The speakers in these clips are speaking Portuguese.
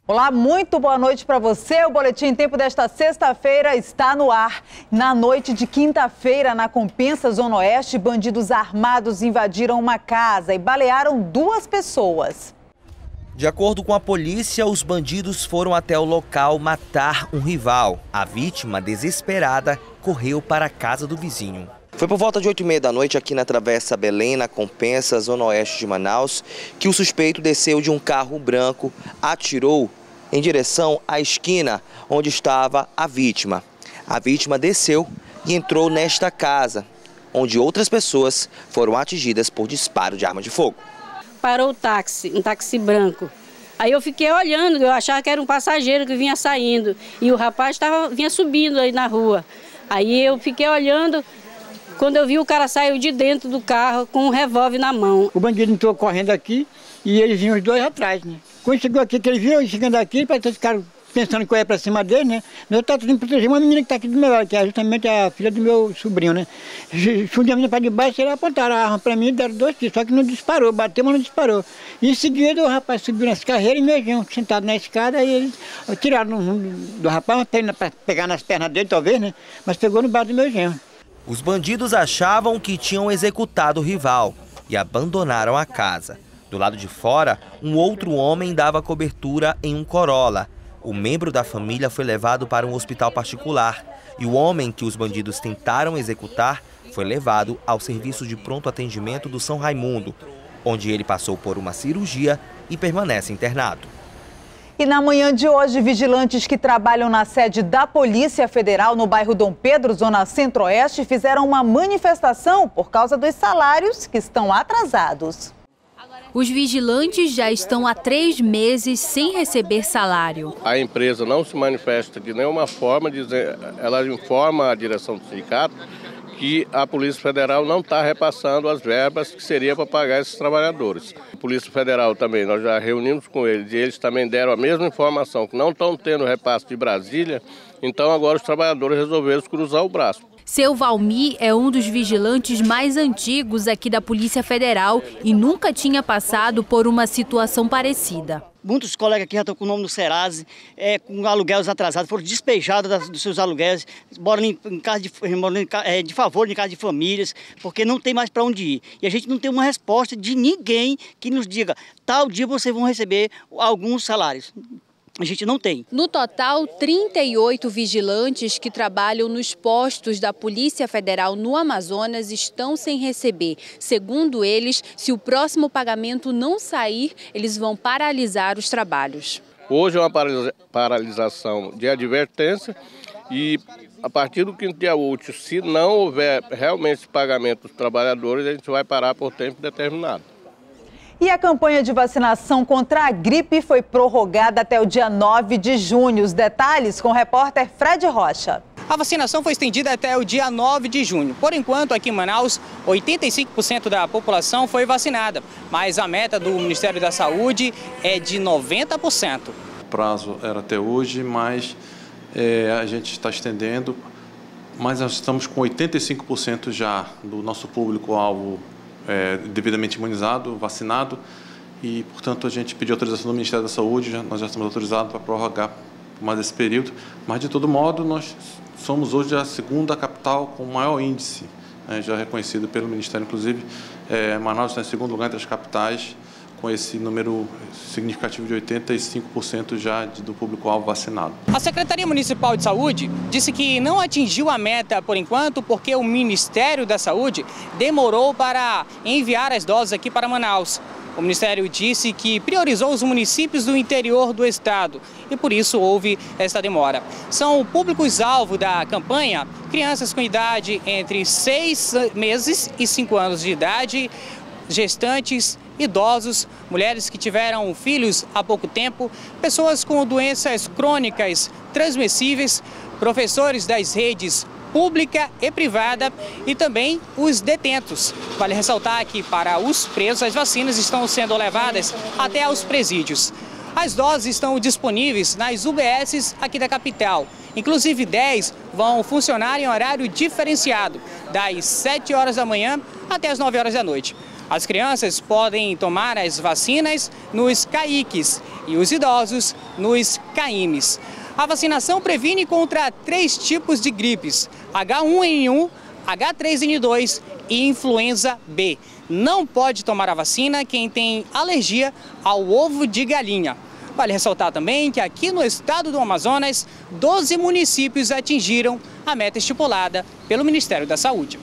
Olá, muito boa noite para você. O Boletim Tempo desta sexta-feira está no ar. Na noite de quinta-feira, na Compensa, Zona Oeste, bandidos armados invadiram uma casa e balearam 2 pessoas. De acordo com a polícia, os bandidos foram até o local matar um rival. A vítima, desesperada, correu para a casa do vizinho. Foi por volta de 8h30 da noite aqui na Travessa Belém, na Compensa, Zona Oeste de Manaus, que o suspeito desceu de um carro branco, atirou em direção à esquina onde estava a vítima. A vítima desceu e entrou nesta casa, onde outras pessoas foram atingidas por disparo de arma de fogo. Parou o táxi, um táxi branco. Aí eu fiquei olhando, eu achava que era um passageiro que vinha saindo. E o rapaz vinha subindo aí na rua. Aí eu fiquei olhando. Quando eu vi, o cara saiu de dentro do carro com um revólver na mão. O bandido entrou correndo aqui e eles vinham os 2 atrás, né? Quando chegou aqui, que ele viu eu chegando aqui, para eles ficaram pensando que eu ia para cima dele, né? Eu estava tentando proteger uma menina que está aqui do meu lado, que é justamente a filha do meu sobrinho, né? Fui a menina para debaixo, eles apontaram a arma para mim e deram 2 tiros, só que não disparou, bateu, mas não disparou. E em seguida o rapaz subiu nas carreiras e meu genro sentado na escada, e eles tiraram do rapaz, para pegar nas pernas dele, talvez, né? Mas pegou no braço do meu genro. Os bandidos achavam que tinham executado o rival e abandonaram a casa. Do lado de fora, um outro homem dava cobertura em um Corolla. O membro da família foi levado para um hospital particular e o homem que os bandidos tentaram executar foi levado ao serviço de pronto atendimento do São Raimundo, onde ele passou por uma cirurgia e permanece internado. E na manhã de hoje, vigilantes que trabalham na sede da Polícia Federal no bairro Dom Pedro, zona centro-oeste, fizeram uma manifestação por causa dos salários que estão atrasados. Os vigilantes já estão há 3 meses sem receber salário. A empresa não se manifesta de nenhuma forma, ela informa a direção do sindicato que a Polícia Federal não está repassando as verbas que seria para pagar esses trabalhadores. A Polícia Federal também, nós já reunimos com eles e eles também deram a mesma informação, que não estão tendo repasse de Brasília, então agora os trabalhadores resolveram cruzar o braço. Seu Valmir é um dos vigilantes mais antigos aqui da Polícia Federal e nunca tinha passado por uma situação parecida. Muitos colegas aqui já estão com o nome no Serasa, com aluguéis atrasados, foram despejados dos seus aluguéis, moram em casa de favor, em casa de famílias, porque não tem mais para onde ir. E a gente não tem uma resposta de ninguém que nos diga, tal dia vocês vão receber alguns salários. A gente não tem. No total, 38 vigilantes que trabalham nos postos da Polícia Federal no Amazonas estão sem receber. Segundo eles, se o próximo pagamento não sair, eles vão paralisar os trabalhos. Hoje é uma paralisação de advertência e a partir do 5º dia útil, se não houver realmente esse pagamento dos trabalhadores, a gente vai parar por tempo determinado. E a campanha de vacinação contra a gripe foi prorrogada até o dia 9 de junho. Os detalhes com o repórter Fred Rocha. A vacinação foi estendida até o dia 9 de junho. Por enquanto, aqui em Manaus, 85% da população foi vacinada. Mas a meta do Ministério da Saúde é de 90%. O prazo era até hoje, mas a gente está estendendo. Mas nós estamos com 85% já do nosso público-alvo devidamente imunizado, vacinado, e, portanto, a gente pediu autorização do Ministério da Saúde, nós já estamos autorizados para prorrogar por mais esse período, mas, de todo modo, nós somos hoje a 2ª capital com maior índice, já reconhecido pelo Ministério, inclusive, Manaus está em 2º lugar entre as capitais, com esse número significativo de 85% já do público-alvo vacinado. A Secretaria Municipal de Saúde disse que não atingiu a meta por enquanto porque o Ministério da Saúde demorou para enviar as doses aqui para Manaus. O Ministério disse que priorizou os municípios do interior do estado e por isso houve esta demora. São públicos-alvo da campanha crianças com idade entre 6 meses e 5 anos de idade, gestantes, idosos, mulheres que tiveram filhos há pouco tempo, pessoas com doenças crônicas transmissíveis, professores das redes pública e privada e também os detentos. Vale ressaltar que para os presos as vacinas estão sendo levadas até aos presídios. As doses estão disponíveis nas UBSs aqui da capital. Inclusive 10 vão funcionar em horário diferenciado, das 7 horas da manhã até as 9 horas da noite. As crianças podem tomar as vacinas nos CAICs e os idosos nos CAIMs. A vacinação previne contra 3 tipos de gripes: H1N1, H3N2 e influenza B. Não pode tomar a vacina quem tem alergia ao ovo de galinha. Vale ressaltar também que aqui no estado do Amazonas, 12 municípios atingiram a meta estipulada pelo Ministério da Saúde.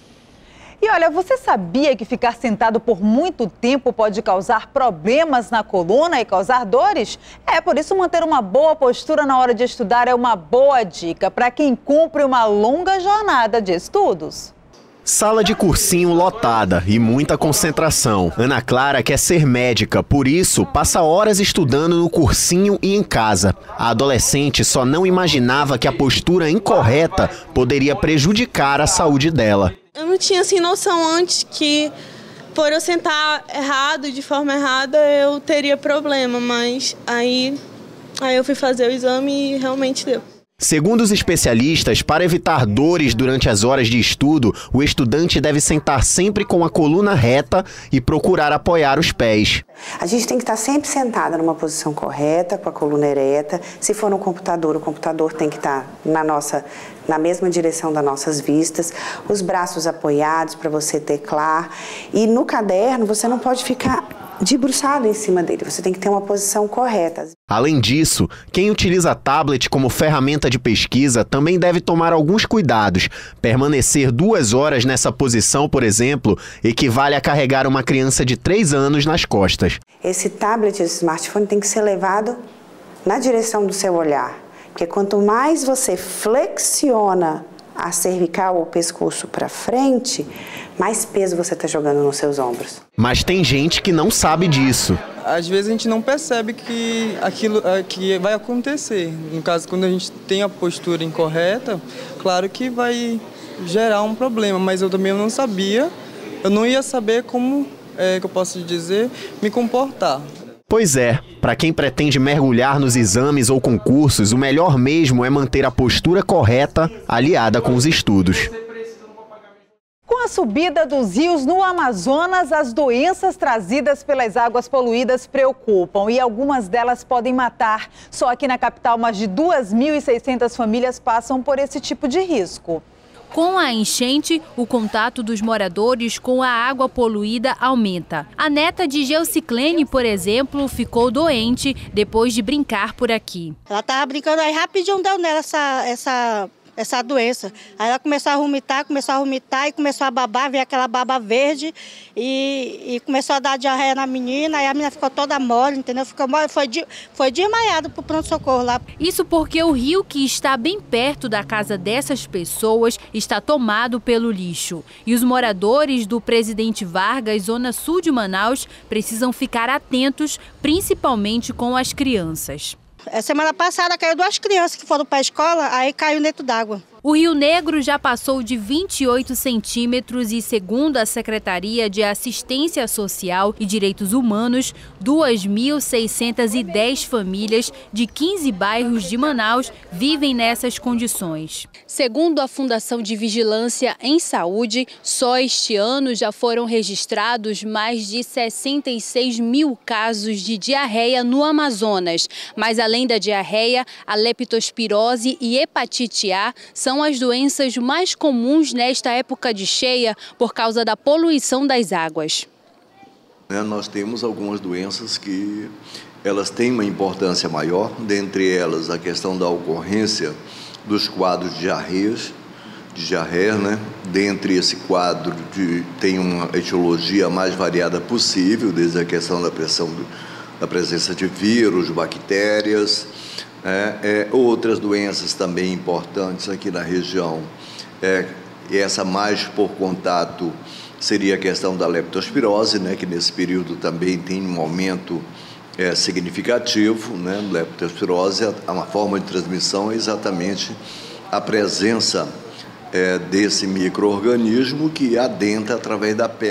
E olha, você sabia que ficar sentado por muito tempo pode causar problemas na coluna e causar dores? Por isso manter uma boa postura na hora de estudar é uma boa dica para quem cumpre uma longa jornada de estudos. Sala de cursinho lotada e muita concentração. Ana Clara quer ser médica, por isso passa horas estudando no cursinho e em casa. A adolescente só não imaginava que a postura incorreta poderia prejudicar a saúde dela. Eu não tinha assim noção antes que por eu sentar errado, de forma errada, eu teria problema, mas aí eu fui fazer o exame e realmente deu. Segundo os especialistas, para evitar dores durante as horas de estudo, o estudante deve sentar sempre com a coluna reta e procurar apoiar os pés. A gente tem que estar sempre sentada numa posição correta, com a coluna ereta. Se for no computador, o computador tem que estar na mesma direção das nossas vistas, os braços apoiados para você teclar. E no caderno, você não pode ficar debruçado em cima dele, você tem que ter uma posição correta. Além disso, quem utiliza tablet como ferramenta de pesquisa também deve tomar alguns cuidados. Permanecer 2 horas nessa posição, por exemplo, equivale a carregar uma criança de 3 anos nas costas. Esse tablet, esse smartphone tem que ser levado na direção do seu olhar, porque quanto mais você flexiona a cervical ou o pescoço para frente, mais peso você está jogando nos seus ombros. Mas tem gente que não sabe disso. Às vezes a gente não percebe que aquilo que vai acontecer. No caso, quando a gente tem a postura incorreta, claro que vai gerar um problema, mas eu também não sabia, eu não ia saber como, que eu posso dizer, me comportar. Pois é, para quem pretende mergulhar nos exames ou concursos, o melhor mesmo é manter a postura correta aliada com os estudos. Com a subida dos rios no Amazonas, as doenças trazidas pelas águas poluídas preocupam e algumas delas podem matar. Só aqui na capital, mais de 2.600 famílias passam por esse tipo de risco. Com a enchente, o contato dos moradores com a água poluída aumenta. A neta de Geuciclene, por exemplo, ficou doente depois de brincar por aqui. Ela estava brincando, aí rapidinho deu nela essa doença. Aí ela começou a vomitar e começou a babar, veio aquela baba verde e começou a dar diarreia na menina, aí a menina ficou toda mole, entendeu? Ficou mole, foi desmaiada pro pronto-socorro lá. Isso porque o rio que está bem perto da casa dessas pessoas está tomado pelo lixo. E os moradores do Presidente Vargas, zona sul de Manaus, precisam ficar atentos, principalmente com as crianças. Semana passada caiu 2 crianças que foram para a escola, aí caiu dentro d'água. O Rio Negro já passou de 28 centímetros e, segundo a Secretaria de Assistência Social e Direitos Humanos, 2.610 famílias de 15 bairros de Manaus vivem nessas condições. Segundo a Fundação de Vigilância em Saúde, só este ano já foram registrados mais de 66 mil casos de diarreia no Amazonas. Mas, além da diarreia, a leptospirose e hepatite A são as doenças mais comuns nesta época de cheia por causa da poluição das águas. Nós temos algumas doenças que elas têm uma importância maior, dentre elas a questão da ocorrência dos quadros de diarreia, né? Dentre esse quadro tem uma etiologia mais variada possível, desde a questão da presença de vírus, bactérias, outras doenças também importantes aqui na região, essa mais por contato seria a questão da leptospirose, né, que nesse período também tem um aumento significativo, né, leptospirose, uma forma de transmissão é exatamente a presença desse micro-organismo que adentra através da pele.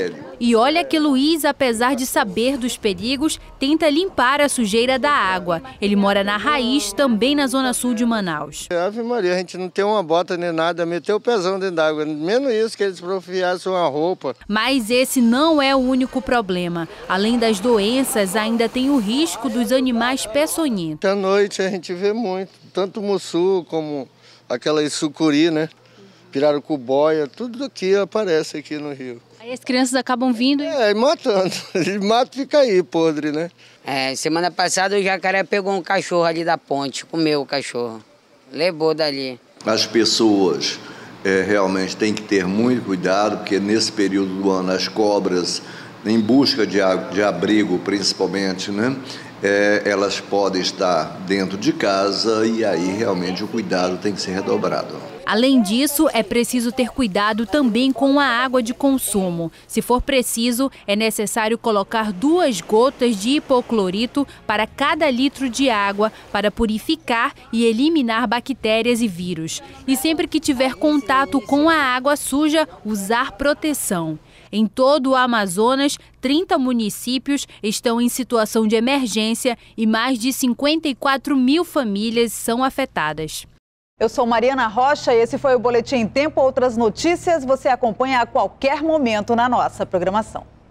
E olha que Luiz, apesar de saber dos perigos, tenta limpar a sujeira da água. Ele mora na Raiz, também na zona sul de Manaus. Ave Maria, a gente não tem uma bota nem nada, meteu o pezão dentro d'água. Menos isso, que eles profiassem uma roupa. Mas esse não é o único problema. Além das doenças, ainda tem o risco dos animais peçonhentos. À noite a gente vê muito, tanto mussu como aquelas sucuri, né? Pirarucu-boia, tudo aqui aparece aqui no rio. Aí as crianças acabam vindo e matando. Ele mata e fica aí, podre, né? Semana passada o jacaré pegou um cachorro ali da ponte, comeu o cachorro, levou dali. As pessoas realmente têm que ter muito cuidado, porque nesse período do ano as cobras, em busca de abrigo principalmente, né? Elas podem estar dentro de casa e aí realmente o cuidado tem que ser redobrado. Além disso, é preciso ter cuidado também com a água de consumo. Se for preciso, é necessário colocar 2 gotas de hipoclorito para cada litro de água para purificar e eliminar bactérias e vírus. E sempre que tiver contato com a água suja, usar proteção. Em todo o Amazonas, 30 municípios estão em situação de emergência e mais de 54 mil famílias são afetadas. Eu sou Mariana Rocha e esse foi o Boletim em Tempo. Outras notícias você acompanha a qualquer momento na nossa programação.